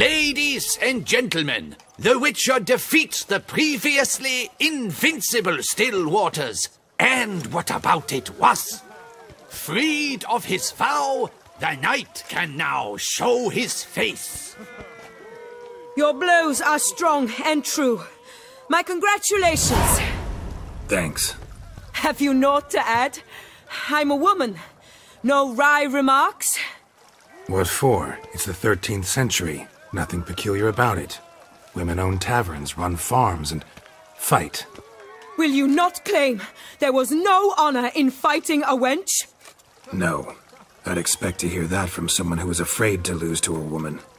Ladies and gentlemen, the Witcher defeats the previously invincible Still Waters. And what about it was? Freed of his vow, the knight can now show his face. Your blows are strong and true. My congratulations. Thanks. Have you naught to add? I'm a woman. No wry remarks? What for? It's the 13th century. Nothing peculiar about it. Women own taverns, run farms, and fight. Will you not claim there was no honor in fighting a wench? No. I'd expect to hear that from someone who was afraid to lose to a woman.